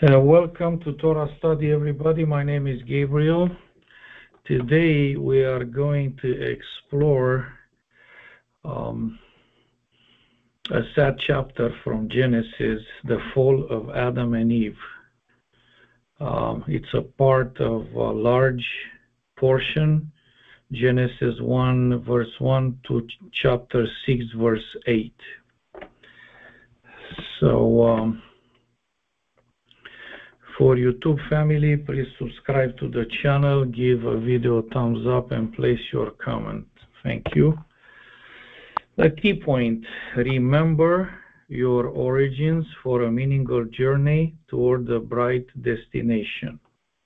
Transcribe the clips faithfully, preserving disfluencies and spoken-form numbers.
Uh, welcome to Torah Study, everybody. My name is Gabriel. Today we are going to explore um, a sad chapter from Genesis, the fall of Adam and Eve. Um, it's a part of a large portion, Genesis one, verse one to chapter six, verse eight. So, um, for YouTube family, please subscribe to the channel, give a video a thumbs up, and place your comment. Thank you. The key point: remember your origins for a meaningful journey toward a bright destination.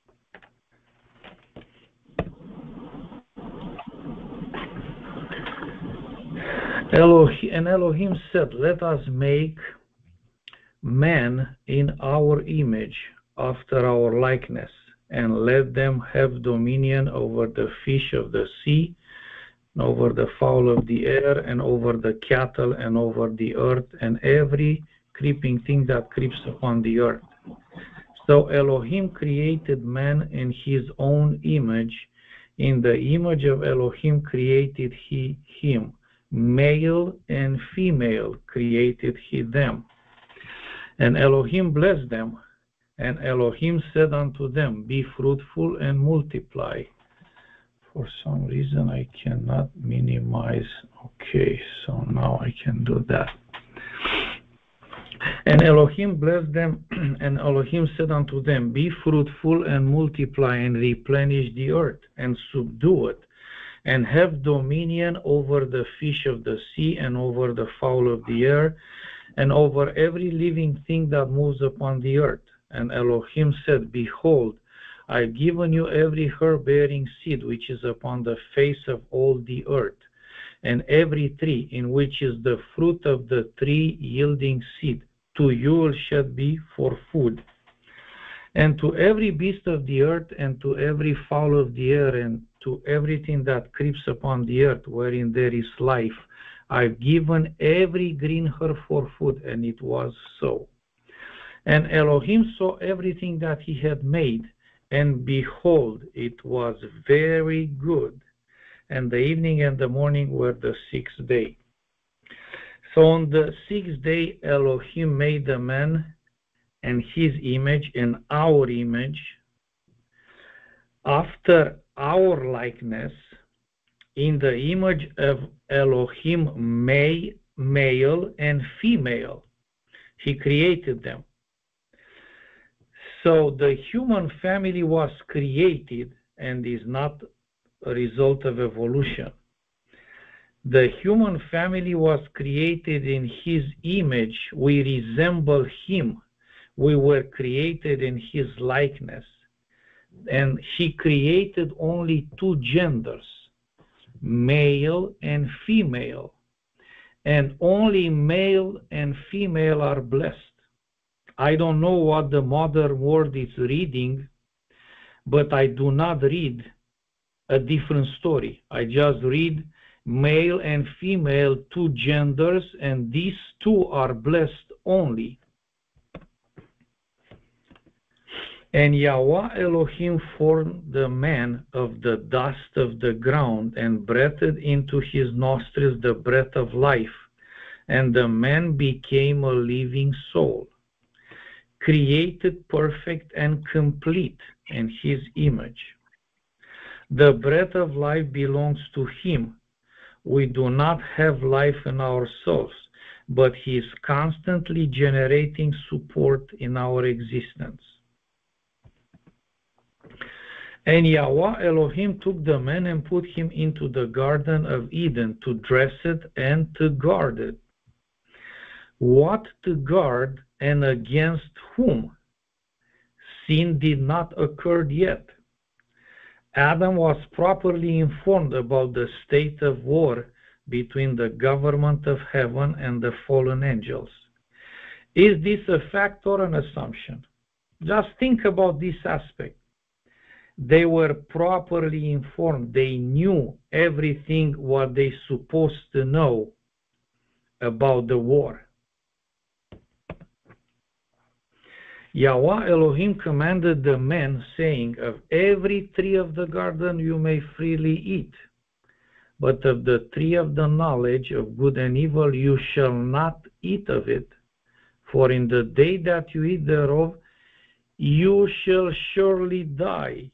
Elohim, and Elohim said, "Let us make man in our image, after our likeness, and let them have dominion over the fish of the sea, and over the fowl of the air, and over the cattle, and over the earth, and every creeping thing that creeps upon the earth." So Elohim created man in his own image. In the image of Elohim created he him. Male and female created he them. And Elohim blessed them. And Elohim said unto them, "Be fruitful and multiply." For some reason I cannot minimize. Okay, so now I can do that. And Elohim blessed them, and Elohim said unto them, "Be fruitful and multiply, and replenish the earth, and subdue it, and have dominion over the fish of the sea, and over the fowl of the air, and over every living thing that moves upon the earth." And Elohim said, "Behold, I have given you every herb-bearing seed which is upon the face of all the earth, and every tree in which is the fruit of the tree yielding seed, to you shall be for food. And to every beast of the earth, and to every fowl of the air, and to everything that creeps upon the earth, wherein there is life, I have given every green herb for food." And it was so. And Elohim saw everything that he had made, and behold, it was very good. And the evening and the morning were the sixth day. So on the sixth day Elohim made the man in his image, in our image, after our likeness. In the image of Elohim, male and female, he created them. So the human family was created and is not a result of evolution. The human family was created in his image. We resemble him. We were created in his likeness. And he created only two genders, male and female. And only male and female are blessed. I don't know what the modern world is reading, but I do not read a different story. I just read male and female, two genders, and these two are blessed only. And Yahweh Elohim formed the man of the dust of the ground, and breathed into his nostrils the breath of life, and the man became a living soul, created perfect and complete in his image. The breath of life belongs to him. We do not have life in ourselves, but he is constantly generating support in our existence. And Yahweh Elohim took the man and put him into the Garden of Eden to dress it and to guard it. What to guard, and against whom? Sin did not occur yet. Adam was properly informed about the state of war between the government of heaven and the fallen angels. Is this a fact or an assumption? Just think about this aspect. They were properly informed. They knew everything what they supposed to know about the war. Yahweh Elohim commanded the man, saying, of every tree of the garden you may freely eat, but of the tree of the knowledge of good and evil you shall not eat of it, for in the day that you eat thereof you shall surely die.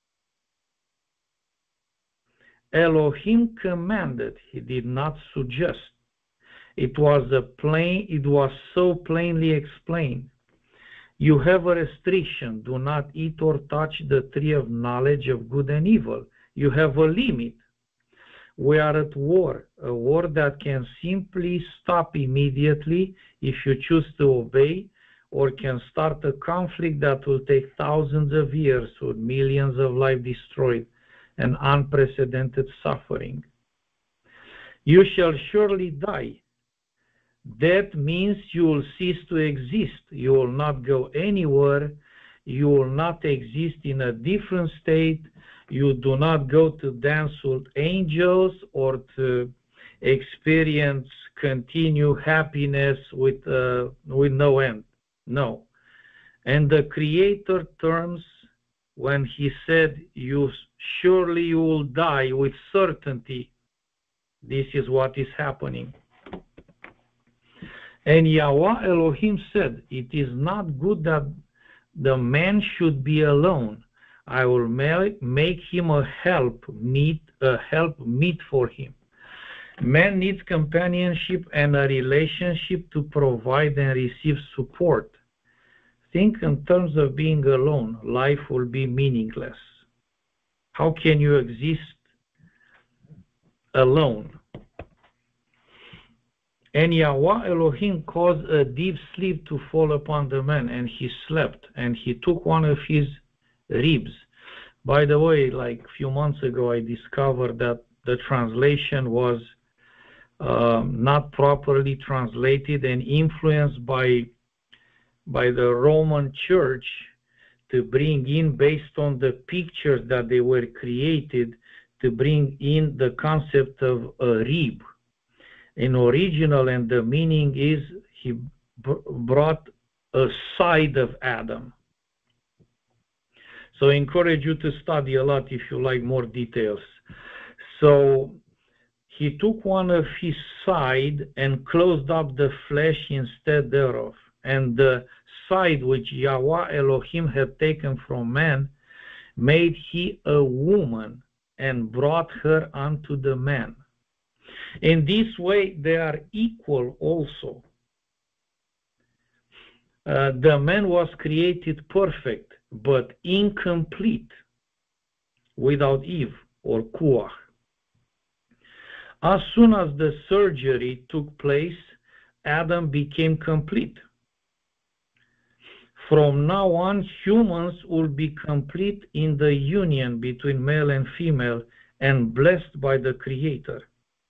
Elohim commanded, he did not suggest. It was a plain, it was so plainly explained. You have a restriction, do not eat or touch the tree of knowledge of good and evil. You have a limit. We are at war, a war that can simply stop immediately if you choose to obey, or can start a conflict that will take thousands of years with millions of lives destroyed and unprecedented suffering. You shall surely die. That means you will cease to exist. You will not go anywhere. You will not exist in a different state. You do not go to dance with angels or to experience continue happiness with, uh, with no end. No. And the Creator terms, when he said, you surely you will die with certainty, this is what is happening. And Yahweh Elohim said, it is not good that the man should be alone. I will make him a help meet, a help meet for him. Man needs companionship and a relationship to provide and receive support. Think in terms of being alone. Life will be meaningless. How can you exist alone? And Yahweh Elohim caused a deep sleep to fall upon the man, and he slept, and he took one of his ribs. By the way, like a few months ago, I discovered that the translation was um, not properly translated and influenced by, by the Roman Church to bring in, based on the pictures that they were created, to bring in the concept of a rib. In original, and the meaning is he brought a side of Adam. So I encourage you to study a lot if you like more details. So he took one of his side and closed up the flesh instead thereof. And the side which Yahweh Elohim had taken from man made he a woman and brought her unto the man. In this way, they are equal also. Uh, the man was created perfect, but incomplete, without Eve or Kuach. As soon as the surgery took place, Adam became complete. From now on, humans will be complete in the union between male and female and blessed by the Creator.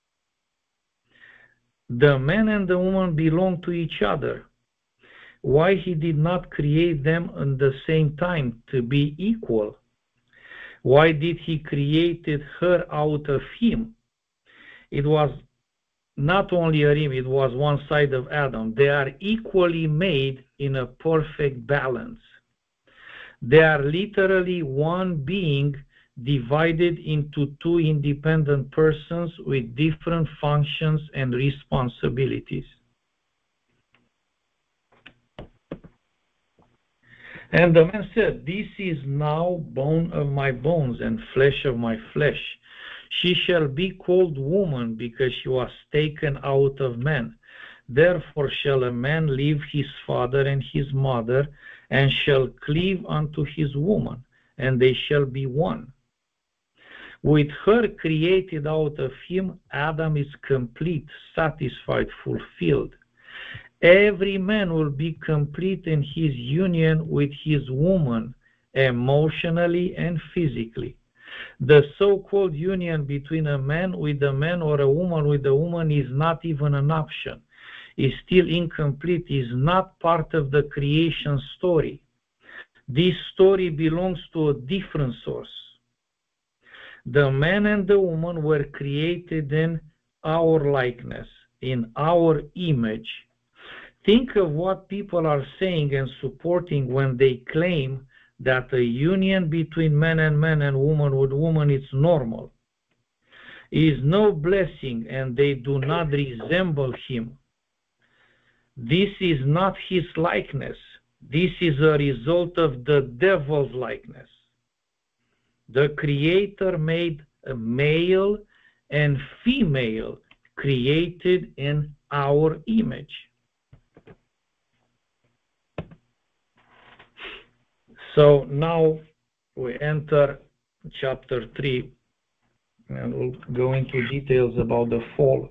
The man and the woman belong to each other. Why he did not create them at the same time to be equal? Why did he create her out of him? It was not only a him, it was one side of Adam. They are equally made in a perfect balance. They are literally one being divided into two independent persons with different functions and responsibilities. And the man said, this is now bone of my bones and flesh of my flesh. She shall be called woman, because she was taken out of man. Therefore shall a man leave his father and his mother, and shall cleave unto his woman, and they shall be one. With her created out of him, Adam is complete, satisfied, fulfilled. Every man will be complete in his union with his woman, emotionally and physically. The so-called union between a man with a man or a woman with a woman is not even an option. Is still incomplete, is not part of the creation story. This story belongs to a different source. The man and the woman were created in our likeness, in our image. Think of what people are saying and supporting when they claim that a union between man and man and woman with woman is normal, is no blessing, and they do not resemble him. This is not his likeness. This is a result of the devil's likeness. The Creator made a male and female, created in our image. So now we enter chapter three, and we'll go into details about the fall.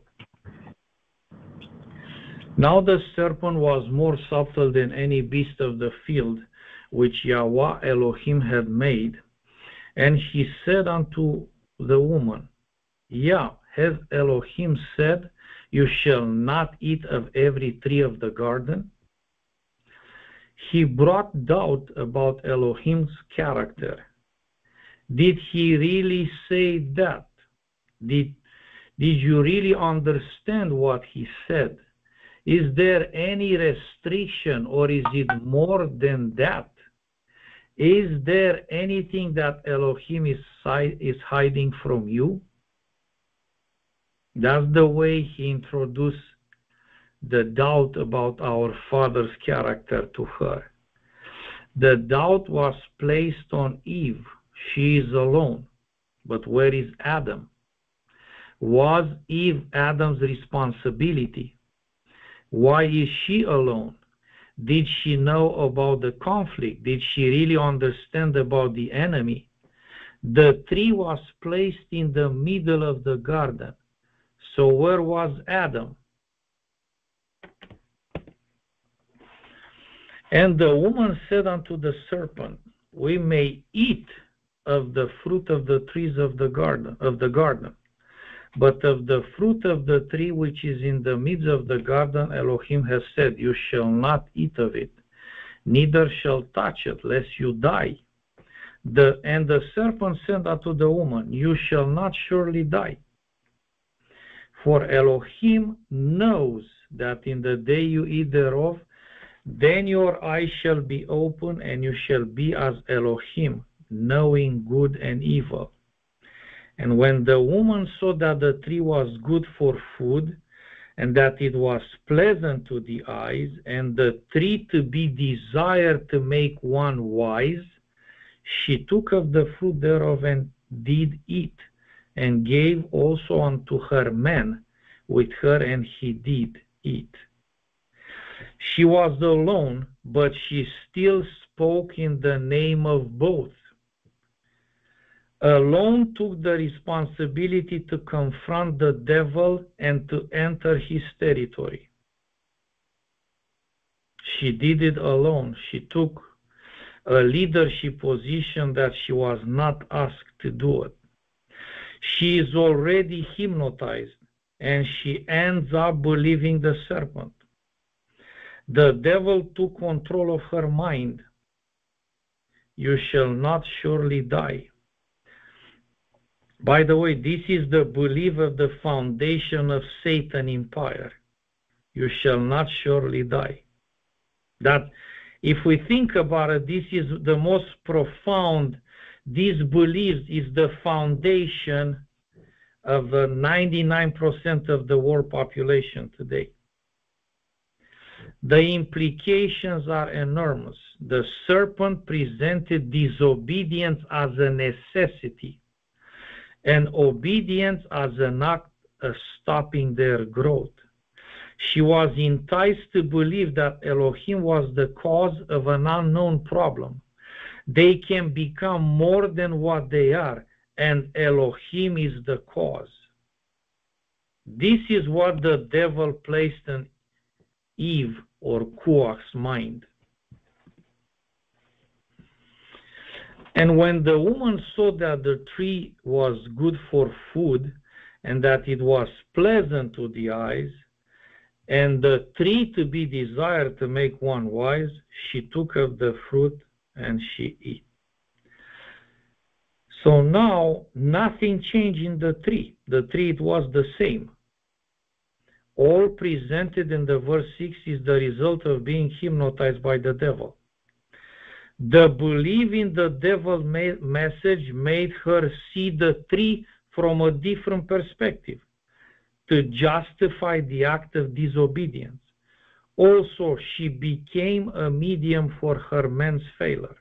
Now the serpent was more subtle than any beast of the field which Yahweh Elohim had made. And he said unto the woman, Yea, has Elohim said, You shall not eat of every tree of the garden? He brought doubt about Elohim's character. Did he really say that? Did, did you really understand what he said? Is there any restriction, or is it more than that? Is there anything that Elohim is, is hiding from you? That's the way he introduced the doubt about our Father's character to her. The doubt was placed on Eve. She is alone. But where is Adam? Was Eve Adam's responsibility? Why is she alone? Did she know about the conflict? Did she really understand about the enemy? The tree was placed in the middle of the garden. So where was Adam? And the woman said unto the serpent, We may eat of the fruit of the trees of the garden, of the garden. But of the fruit of the tree which is in the midst of the garden, Elohim has said, You shall not eat of it, neither shall touch it, lest you die. The, and the serpent said unto the woman, You shall not surely die. For Elohim knows that in the day you eat thereof, then your eyes shall be open, and you shall be as Elohim, knowing good and evil. And when the woman saw that the tree was good for food, and that it was pleasant to the eyes, and the tree to be desired to make one wise, she took of the fruit thereof and did eat, and gave also unto her man with her, and he did eat. She was alone, but she still spoke in the name of both. Alone took the responsibility to confront the devil and to enter his territory. She did it alone. She took a leadership position that she was not asked to do it. She is already hypnotized, and she ends up believing the serpent. The devil took control of her mind. You shall not surely die. By the way, this is the belief of the foundation of Satan empire. You shall not surely die. That, if we think about it, this is the most profound. These beliefs is the foundation of uh, ninety-nine percent of the world population today. The implications are enormous. The serpent presented disobedience as a necessity, and obedience as an act of stopping their growth. She was enticed to believe that Elohim was the cause of an unknown problem. They can become more than what they are, and Elohim is the cause. This is what the devil placed in Eve or Kuach's mind. And when the woman saw that the tree was good for food, and that it was pleasant to the eyes, and the tree to be desired to make one wise, she took of the fruit and she ate. So now nothing changed in the tree. The tree, it was the same. All presented in the verse six is the result of being hypnotized by the devil. The belief in the devil message made her see the tree from a different perspective to justify the act of disobedience. Also, she became a medium for her man's failure.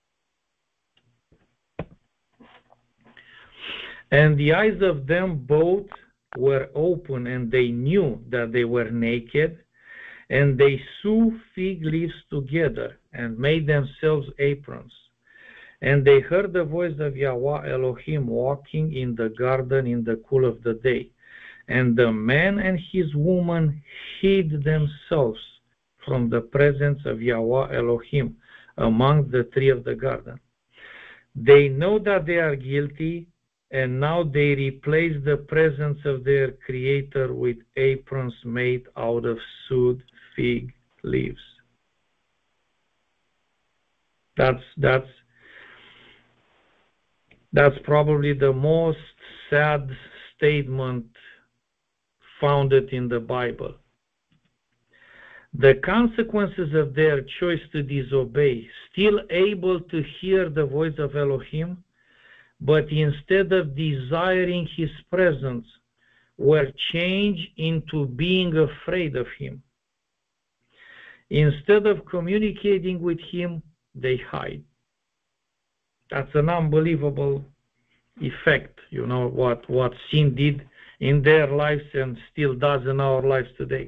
And the eyes of them both were open, and they knew that they were naked, and they sewed fig leaves together and made themselves aprons. And they heard the voice of Yahweh Elohim walking in the garden in the cool of the day. And the man and his woman hid themselves from the presence of Yahweh Elohim among the trees of the garden. They know that they are guilty, and now they replace the presence of their Creator with aprons made out of sewed fig leaves. That's that's that's probably the most sad statement founded in the Bible. The consequences of their choice to disobey, still able to hear the voice of Elohim, but instead of desiring his presence, were changed into being afraid of him. Instead of communicating with him, they hide. That's an unbelievable effect, you know, what, what sin did in their lives and still does in our lives today.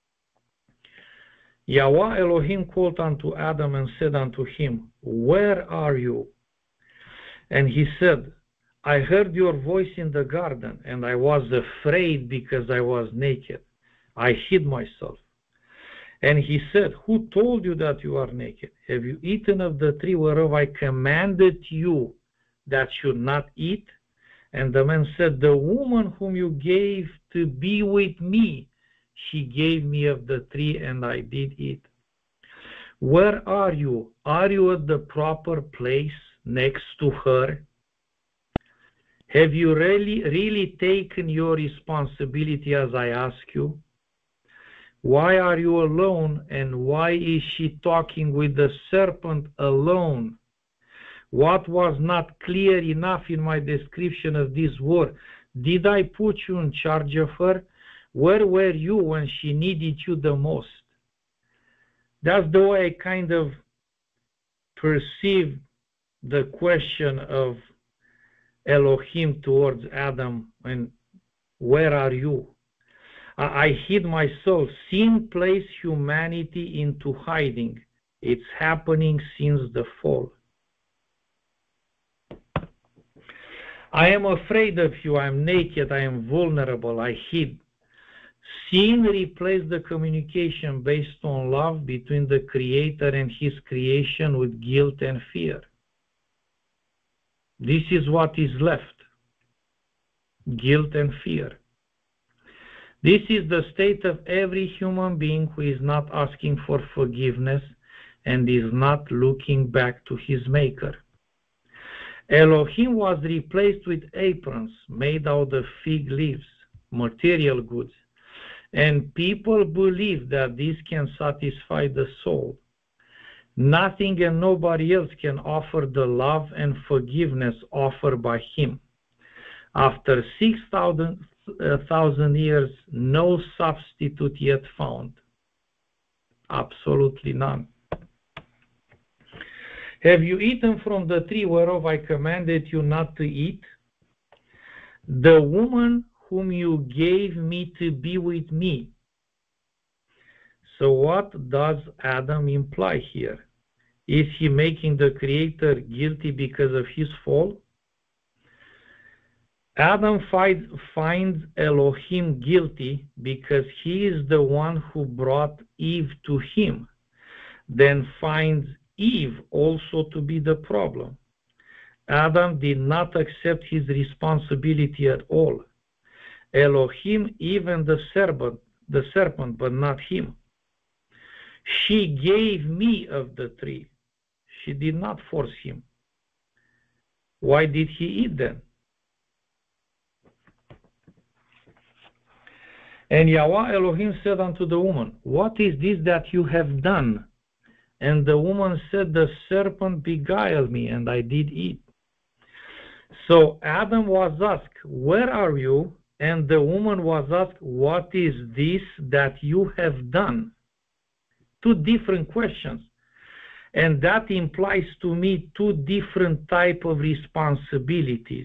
Yahweh Elohim called unto Adam and said unto him, Where are you? And he said, I heard your voice in the garden, and I was afraid because I was naked. I hid myself. And he said, Who told you that you are naked? Have you eaten of the tree whereof I commanded you that should not eat? And the man said, The woman whom you gave to be with me, she gave me of the tree, and I did eat. Where are you? Are you at the proper place next to her? Have you really, really taken your responsibility as I ask you? Why are you alone, and why is she talking with the serpent alone? What was not clear enough in my description of this word? Did I put you in charge of her? Where were you when she needed you the most? That's the way I kind of perceive the question of Elohim towards Adam, and where are you? I hid myself. Sin placed humanity into hiding. It's happening since the fall. I am afraid of you. I am naked. I am vulnerable. I hid. Sin replaced the communication based on love between the Creator and His creation with guilt and fear. This is what is left. Guilt and fear. This is the state of every human being who is not asking for forgiveness and is not looking back to his Maker. Elohim was replaced with aprons made out of fig leaves, material goods, and people believe that this can satisfy the soul. Nothing and nobody else can offer the love and forgiveness offered by Him. After six thousand A thousand years, no substitute yet found. Absolutely none. Have you eaten from the tree whereof I commanded you not to eat? The woman whom you gave me to be with me. So what does Adam imply here? Is he making the Creator guilty because of his fall? Adam find, finds Elohim guilty because he is the one who brought Eve to him, then finds Eve also to be the problem. Adam did not accept his responsibility at all. Elohim, even the serpent, the serpent, but not him. She gave me of the tree. She did not force him. Why did he eat then? And Yahweh Elohim said unto the woman, What is this that you have done? And the woman said, The serpent beguiled me, and I did eat. So Adam was asked, Where are you? And the woman was asked, What is this that you have done? Two different questions. And that implies to me two different types of responsibilities.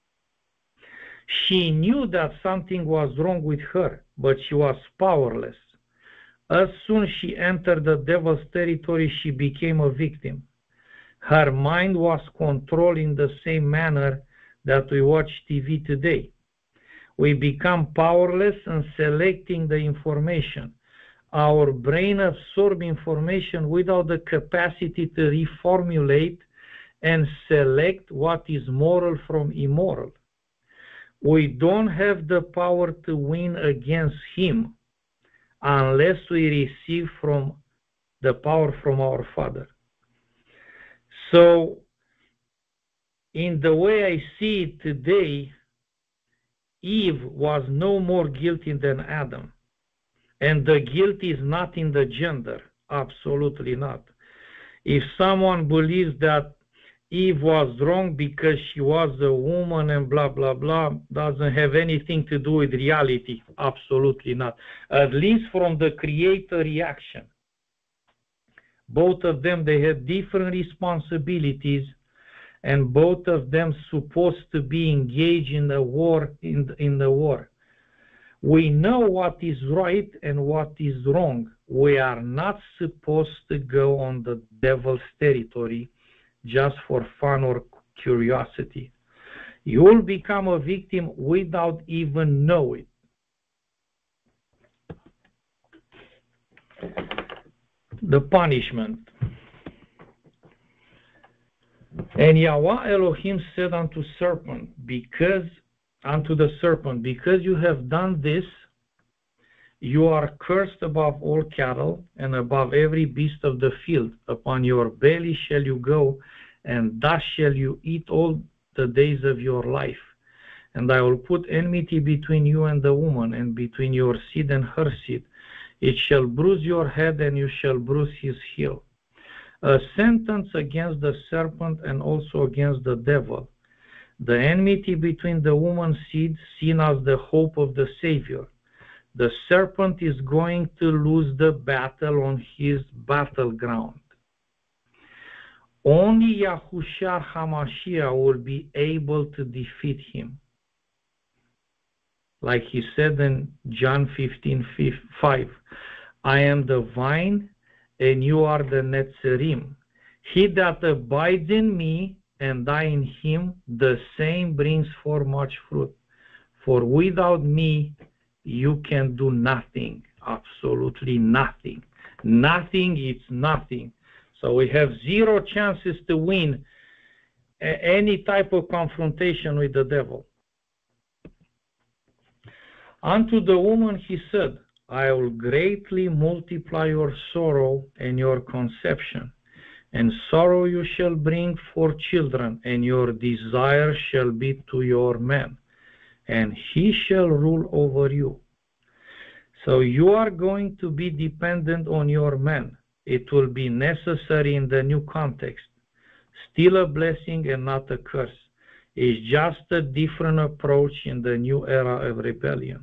She knew that something was wrong with her, but she was powerless. As soon as she entered the devil's territory, she became a victim. Her mind was controlled in the same manner that we watch T V today. We become powerless in selecting the information. Our brain absorbs information without the capacity to reformulate and select what is moral from immoral. We don't have the power to win against him unless we receive from the power from our Father. So, in the way I see it today, Eve was no more guilty than Adam. And the guilt is not in the gender. Absolutely not. If someone believes that Eve was wrong because she was a woman and blah, blah, blah, doesn't have anything to do with reality. Absolutely not. At least from the creator reaction. Both of them, they had different responsibilities, and both of them supposed to be engaged in the war. In, in the war. We know what is right and what is wrong. We are not supposed to go on the devil's territory just for fun or curiosity. You will become a victim without even knowing. The punishment. And Yahweh Elohim said unto serpent, because unto the serpent, because you have done this, you are cursed above all cattle and above every beast of the field. Upon your belly shall you go, and thus shall you eat all the days of your life. And I will put enmity between you and the woman, and between your seed and her seed. It shall bruise your head, and you shall bruise his heel. A sentence against the serpent and also against the devil. The enmity between the woman's seed, seen as the hope of the Savior. The serpent is going to lose the battle on his battleground. Only Yahushua HaMashiach will be able to defeat him. Like he said in John fifteen five, I am the vine, and you are the netzerim. He that abides in me, and I in him, the same brings forth much fruit. For without me, you can do nothing, absolutely nothing. Nothing is nothing. So we have zero chances to win any type of confrontation with the devil. Unto the woman he said, I will greatly multiply your sorrow and your conception. And sorrow you shall bring forth children, and your desire shall be to your man, and he shall rule over you. So you are going to be dependent on your man. It will be necessary in the new context. Still a blessing and not a curse. It's just a different approach in the new era of rebellion.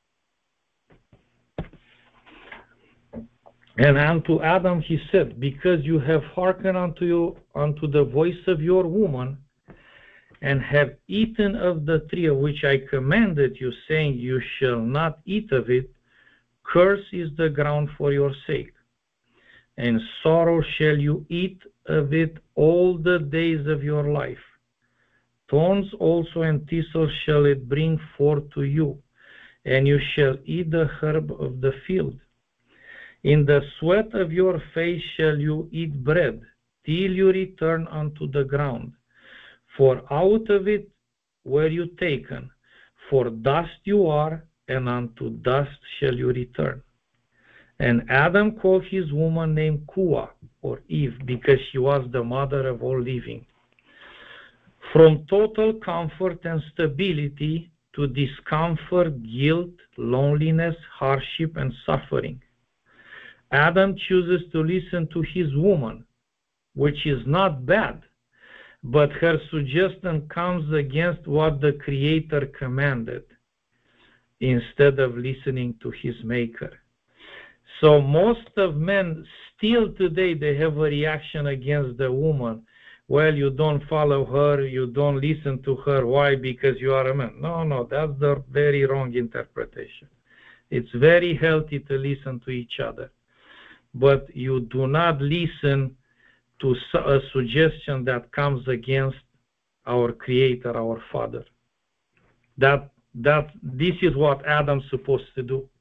And unto Adam he said, because you have hearkened unto you unto the voice of your woman, and have eaten of the tree of which I commanded you, saying, you shall not eat of it, cursed is the ground for your sake. And sorrow shall you eat of it all the days of your life. Thorns also and thistles shall it bring forth to you, and you shall eat the herb of the field. In the sweat of your face shall you eat bread, till you return unto the ground. For out of it were you taken, for dust you are, and unto dust shall you return. And Adam called his woman named Kua, or Eve, because she was the mother of all living. From total comfort and stability to discomfort, guilt, loneliness, hardship, and suffering. Adam chooses to listen to his woman, which is not bad, but her suggestion comes against what the Creator commanded, instead of listening to his Maker. So most of men still today, they have a reaction against the woman. Well, you don't follow her, you don't listen to her. Why? Because you are a man. No, no, that's the very wrong interpretation. It's very healthy to listen to each other, but you do not listen to a suggestion that comes against our Creator, our Father. That, that, this is what Adam's supposed to do.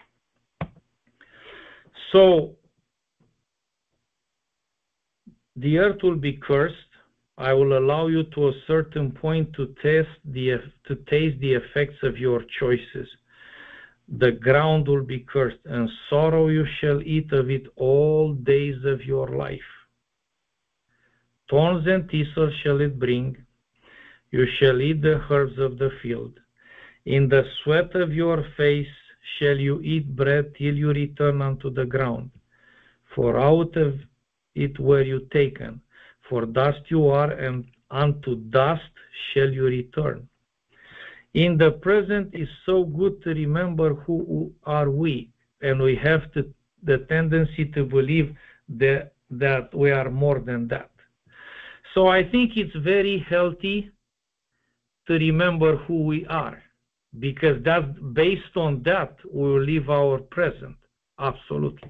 So, the earth will be cursed. I will allow you to a certain point to test the, to taste the effects of your choices. The ground will be cursed, and sorrow you shall eat of it all days of your life. Thorns and thistles shall it bring. You shall eat the herbs of the field. In the sweat of your face shall you eat bread till you return unto the ground. For out of it were you taken. For dust you are, and unto dust shall you return. In the present is so good to remember who are we, and we have to, the tendency to believe that, that we are more than that. So I think it's very healthy to remember who we are, because that's based on that we will live our present. Absolutely.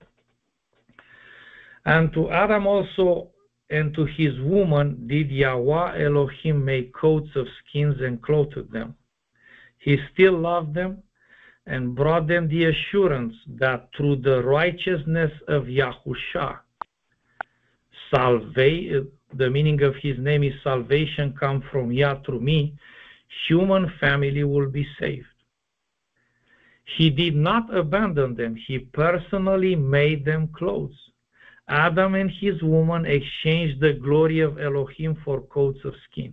And to Adam also and to his woman did Yahweh Elohim make coats of skins and clothed them. He still loved them and brought them the assurance that through the righteousness of Yahusha, salvation, the meaning of his name is salvation, come from Yah through me, human family will be saved. He did not abandon them. He personally made them clothes. Adam and his woman exchanged the glory of Elohim for coats of skin.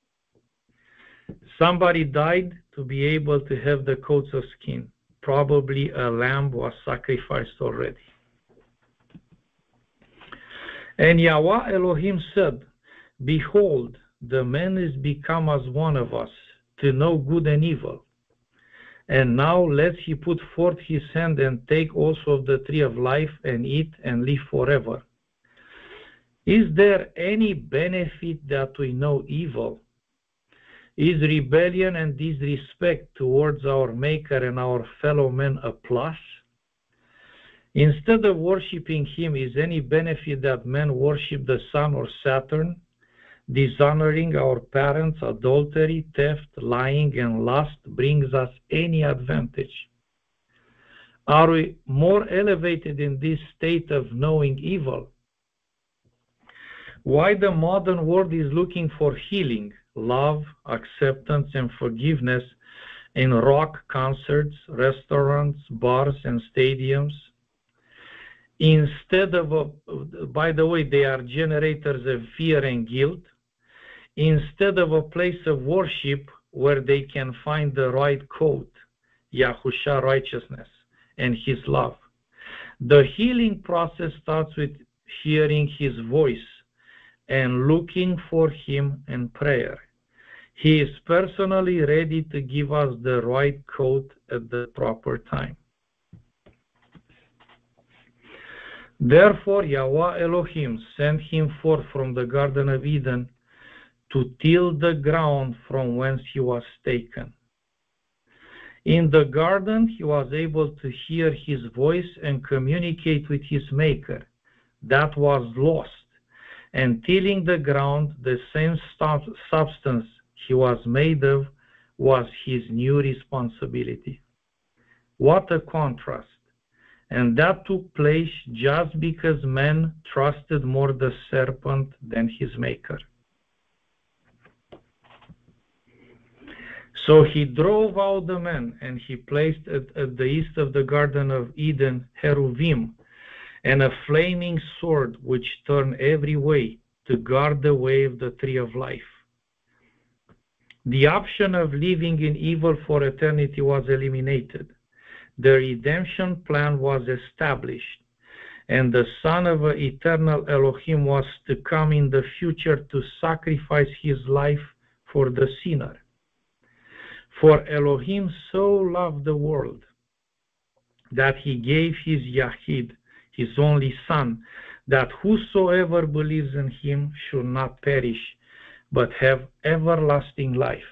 Somebody died to be able to have the coats of skin. Probably a lamb was sacrificed already. And Yahweh Elohim said, behold, the man is become as one of us, to know good and evil. And now let he put forth his hand and take also of the tree of life and eat and live forever. Is there any benefit that we know evil? Is rebellion and disrespect towards our Maker and our fellow men a plus? Instead of worshiping him, is any benefit that men worship the sun or Saturn, dishonoring our parents? Adultery, theft, lying, and lust brings us any advantage? Are we more elevated in this state of knowing evil? Why the modern world is looking for healing, love, acceptance, and forgiveness in rock concerts, restaurants, bars, and stadiums? Instead of, a, by the way, they are generators of fear and guilt, instead of a place of worship where they can find the right code, Yahusha righteousness and his love. The healing process starts with hearing his voice and looking for him in prayer. He is personally ready to give us the right code at the proper time. Therefore, Yahweh Elohim sent him forth from the Garden of Eden to till the ground from whence he was taken. In the garden, he was able to hear his voice and communicate with his Maker. That was lost. And tilling the ground, the same substance he was made of, was his new responsibility. What a contrast. And that took place just because man trusted more the serpent than his Maker. So he drove out the man, and he placed at, at the east of the Garden of Eden cherubim, and a flaming sword which turned every way to guard the way of the tree of life. The option of living in evil for eternity was eliminated. The redemption plan was established, and the Son of eternal Elohim was to come in the future to sacrifice his life for the sinner. For Elohim so loved the world that he gave his Yahid, his only Son, that whosoever believes in him should not perish, but have everlasting life.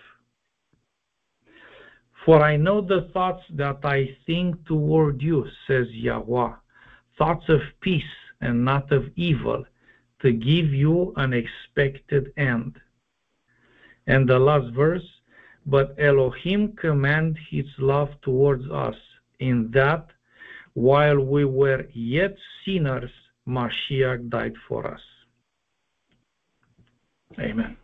For I know the thoughts that I think toward you, says Yahweh, thoughts of peace and not of evil, to give you an expected end. And the last verse, but Elohim commanded his love towards us, in that while we were yet sinners, Mashiach died for us. Amen.